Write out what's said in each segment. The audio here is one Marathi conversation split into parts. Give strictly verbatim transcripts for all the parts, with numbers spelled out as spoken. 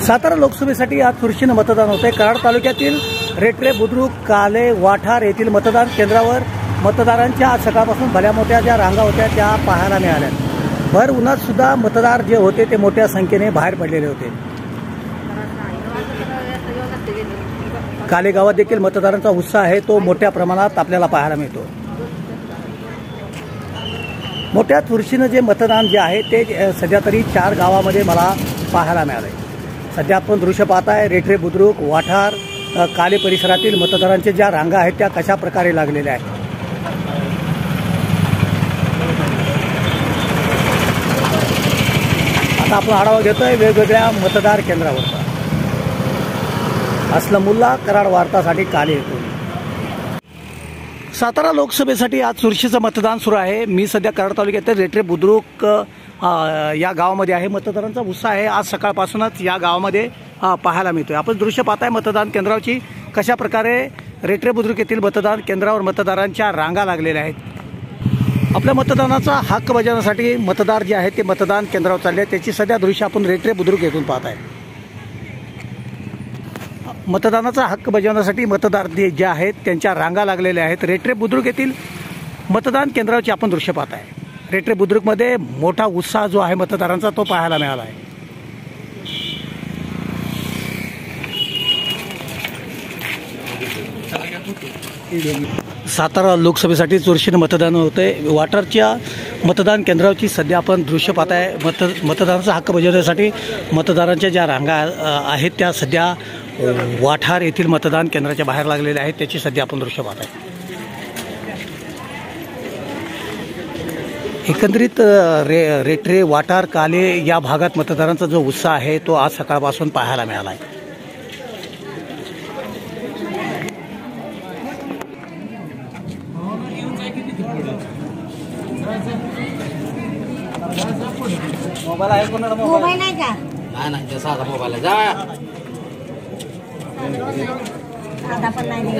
सातारा लोकसभेसाठी आज चुरशीनं मतदान होते। कराड तालुक्यातील रेटरे, बुद्रुक, काले, वाठार येथील मतदान केंद्रावर मतदारांच्या आज सकाळपासून भल्या मोठ्या ज्या रांगा होत्या त्या पाहायला मिळाल्या। भर उन्हात सुद्धा मतदार जे होते ते मोठ्या संख्येने बाहेर पडलेले होते। काले गावात देखील मतदारांचा उत्साह आहे तो मोठ्या प्रमाणात आपल्याला पाहायला मिळतो। मोठ्या चुरशीनं जे मतदान जे आहे ते सध्या तरी चार गावामध्ये मला पाहायला मिळाले। सध्या आपण दृश्य पाहताय रेटरे, बुद्रुक, वाठार, काले परिसरातील मतदारांच्या ज्या रांगा आहेत त्या कशा प्रकारे लागलेल्या आहेत। आता आपण आढावा घेतोय वेगवेगळ्या मतदार केंद्रावरचा। असलमुल्ला, कराड वार्तासाठी काले येतो। सातारा लोकसभेसाठी आज चुरशीचं मतदान सुरू आहे। मी सध्या कराड तालुक्यातील रेटरे, बुद्रुक या गावामध्ये आहे। मतदारांचा उत्साह आहे आज सकाळपासूनच या गावामध्ये पाहायला मिळतोय। आपण दृश्य पाहताय मतदान केंद्रावरची कशा प्रकारे रेटरे, बुद्रुक येथील मतदान केंद्रावर मतदारांच्या रांगा लागलेल्या आहेत। आपल्या मतदानाचा हक्क बजावण्यासाठी मतदार जे आहेत ते मतदान केंद्रावर चालले आहेत। त्याची सध्या दृश्य आपण रेटरे, बुद्रुक येथून पाहताय। मतदानाचा हक्क बजावण्यासाठी मतदार जे आहेत त्यांच्या रांगा लागलेल्या आहेत। रेटरे, बुद्रुक येथील मतदान केंद्रावरची आपण दृश्य पाहताय। रेटरे, बुद्रुकमध्ये मोठा उत्साह जो आहे मतदारांचा तो पाहायला मिळाला आहे। सातारा लोकसभेसाठी चुरशीनं मतदान होते। वाठारच्या मतदान केंद्रावरची सध्या आपण दृश्य पाहताय। मत मतदानाचा हक्क बजावण्यासाठी मतदारांच्या ज्या रांगा आहेत त्या सध्या वाठार येथील मतदान केंद्राच्या बाहेर लागलेल्या आहेत। त्याची सध्या आपण दृश्य पाहताय। एकंदरीत रे रेटरे, वाठार, काले या भागात मतदारांचा जो उत्साह आहे तो आज सकाळपासून पाहायला मिळाला आहे। मोबाईल आहे कोणाला? मोबाईल नाही का? नाही नाही, जसा आता मोबाईल आहे जा आता पण नाही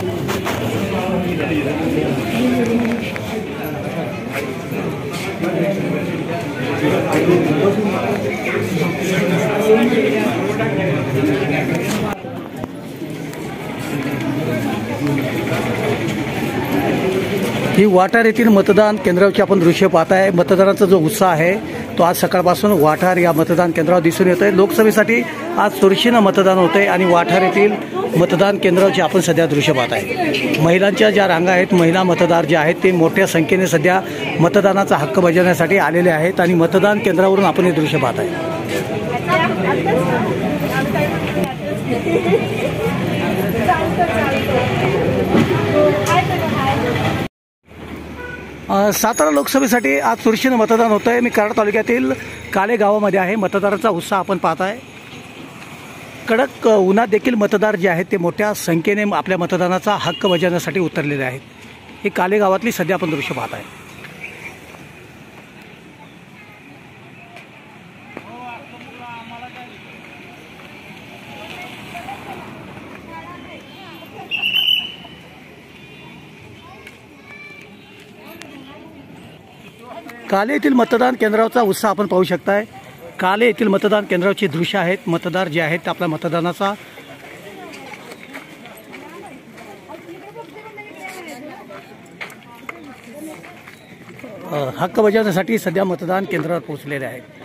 ही वाठार येथील मतदान केंद्रावरची आपण दृश्य पाहताय। मतदारांचा जो उत्साह आहे तो आज सकाळपासून वाठार या मतदान केंद्रावर दिसून येतोय। लोकसभेसाठी आज चुरशीनं मतदान होतंय आणि वाठार येथील मतदान केंद्रावरची आपण सध्या दृश्य पाहताय। महिलांच्या ज्या रांगा आहेत, महिला मतदार जे आहेत ते मोठ्या संख्येने सध्या मतदानाचा हक्क बजावण्यासाठी आलेले आहेत आणि मतदान केंद्रावरून आपण हे दृश्य पाहताय। सातारा लोकसभेसाठी आज चुरशीनं मतदान होत आहे। मी कराड तालुक्यातील काले गावामध्ये आहे। मतदारांचा उत्साह आपण पाहताय। कडक उन्हात देखील मतदार जे आहेत ते मोठ्या संख्येने आपल्या मतदानाचा हक्क बजावण्यासाठी उतरलेले आहेत। ही काले गावातली सध्या आपण दृश्य पाहताय। काले येथील मतदान केंद्रावरचा उत्साह आपण पाहू शकताय। काले येथील मतदान केंद्रावरची दृश्य आहेत। मतदार जे आहेत आपल्या मतदानाचा हक्क बजावण्यासाठी सध्या मतदान केंद्रावर पोहोचलेले आहेत।